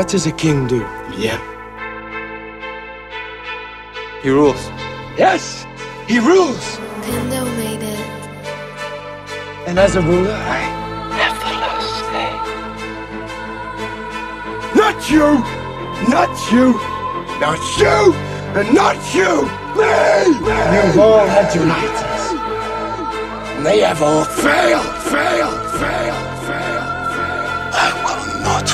What does a king do? Yeah. He rules. Yes, he rules. Pando made it. And as a ruler, I have the last say. Not you! Not you! Not you! And not you! Me! You've all had your nights. And they have all failed. I will not.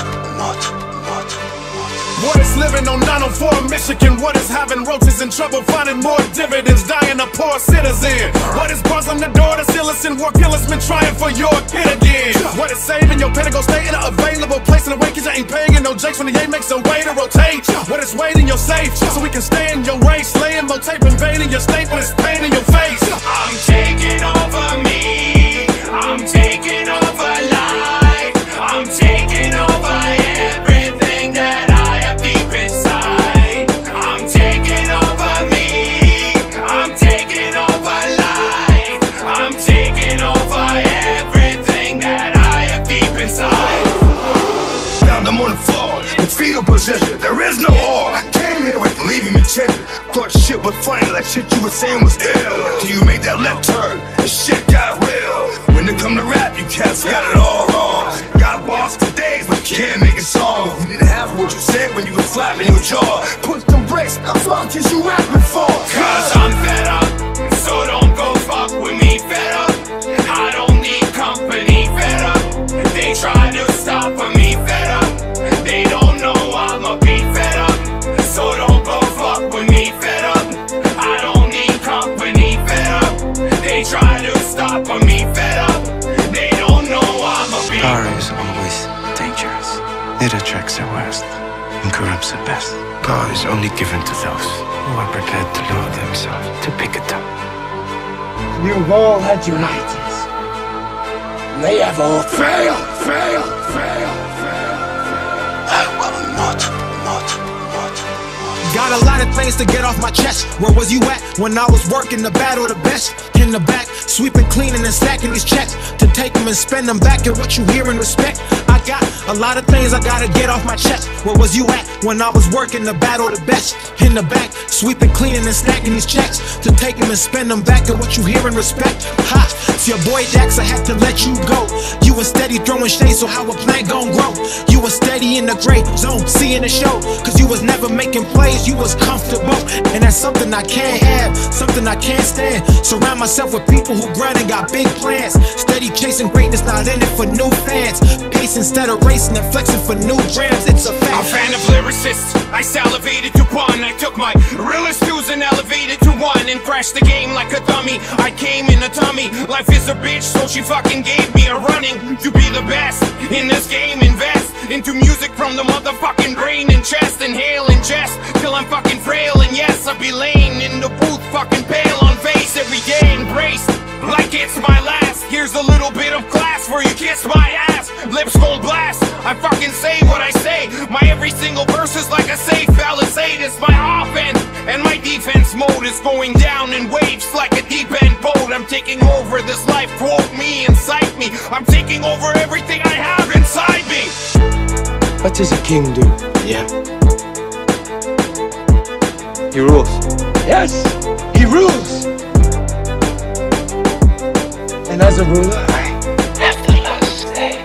What is living on 904 Michigan? What is having roaches in trouble finding more dividends, dying a poor citizen? What is bars on the door to still listen? War killers been trying for your kid again. What is saving your pentacle stay in an available place in the way cause you ain't paying no jakes when the A makes a way to rotate? What is waiting your safe so we can stay in your race? Laying more tape, invading your state when it's pain in your face. I'm taking over me. I'm taking over life. I'm taking over everything that I have deep inside. I'm taking over me. I'm taking over life. I'm taking over everything that I have deep inside. Found them on the floor, in fetal position. There is no war. I came here with leaving me tender. Thought shit was funny, like shit you were saying was ill. Till you made that left turn, and shit got real. When it come to rap, you cats got it all wrong. Got boss for days, but can't make a song. You didn't have what you said when you was slapping your jaw. Put them brakes, how fuck is you rapping for? Cause I'm fed up, so don't go fuck with me. Fed up, I don't need company. Fed up, they try to stop me. Fed up, they don't know I'ma be fed up, so don't go fuck with me. Fed up, I don't need company. Fed up, they try to stop me. Fed up, they don't know I'ma be. Power is always dangerous. It attracts the worst and corrupts the best. Power is only given to those who are prepared to lower themselves to pick it up. You've all had your nights. And they have all failed. I will not. Got a lot of things to get off my chest. Where was you at when I was working the battle the best? In the back, sweeping, cleaning, and stacking these checks to take them and spend them back at what you hear and respect. I got a lot of things I gotta get off my chest. Where was you at when I was working the battle the best? In the back, sweeping, cleaning, and stacking these checks to take them and spend them back at what you hear and respect. Ha! To your boy Dax, I had to let you go. You were steady throwing shade, so how a plant gon' grow? You were steady in the gray zone, seeing the show. Cause you was never making plays, you was comfortable. And that's something I can't have, something I can't stand. Surround myself with people who grind and got big plans. Steady chasing greatness, not in it for new fans. Pace instead of racing and flexing for new grams, it's a fact. I'm a fan of lyricists, I salivated to one. I took my realest views and elevated to one, and crashed the game like a dummy. I came in a tummy, life is a bitch, so she fucking gave me a running. To be the best in this game, invest into music from the motherfucking brain and chest. Inhale and jest till I'm fucking frail, and yes, I'll be laying in the booth, fucking pale on face every day, embraced like it's my last. Here's a little bit of class for you kiss my ass. Lips cold blast, I fucking say what I say. My every single verse is like a safe palisade. It's my offense and my defense mode is going down in waves like a deep end boat. I'm taking over this life, quote me, incite me. I'm taking over everything I have inside me. What does a king do? Yeah. He rules. Yes, he rules. And as a ruler, I have the last say.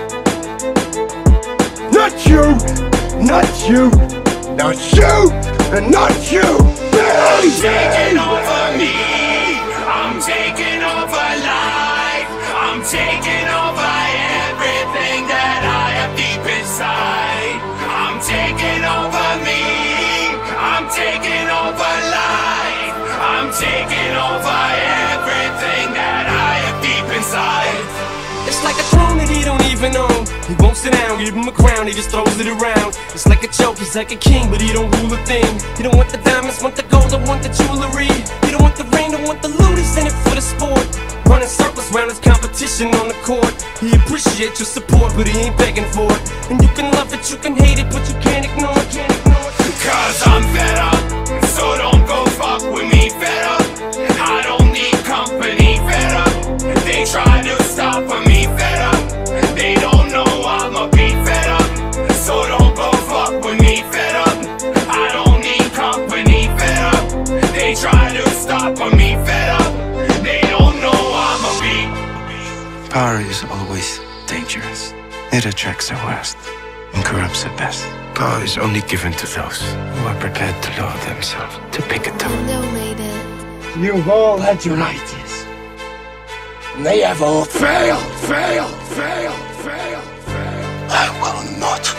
Not you! Not you! Not you! And not you! I'm taking over me. I'm taking over life. I'm taking over everything that I have deep inside. I'm taking over me. I'm taking over life. I'm taking over everything that I have deep inside. It's like a throne that he don't even own. He won't sit down, give him a crown, he just throws it around. It's like a joke, he's like a king, but he don't rule a thing. He don't want the diamonds, want the gold, don't want the jewelry. He don't want the rain, don't want the loot, he's in it for the sport. Running circles round his competition on the court. He appreciates your support, but he ain't begging for it. And you can love it, you can hate it, but you can't ignore it, can't ignore it. Cause I'm fed up, so don't go fuck with me. Fed up, I don't need company. Fed up, they try to stop me. Fed up, they don't know I'ma be fed up, so don't go fuck dangerous. It attracts the worst and corrupts the best. Power is only given to those who are prepared to lower themselves to pick a town. You've all had your nights, and they have all failed. I will not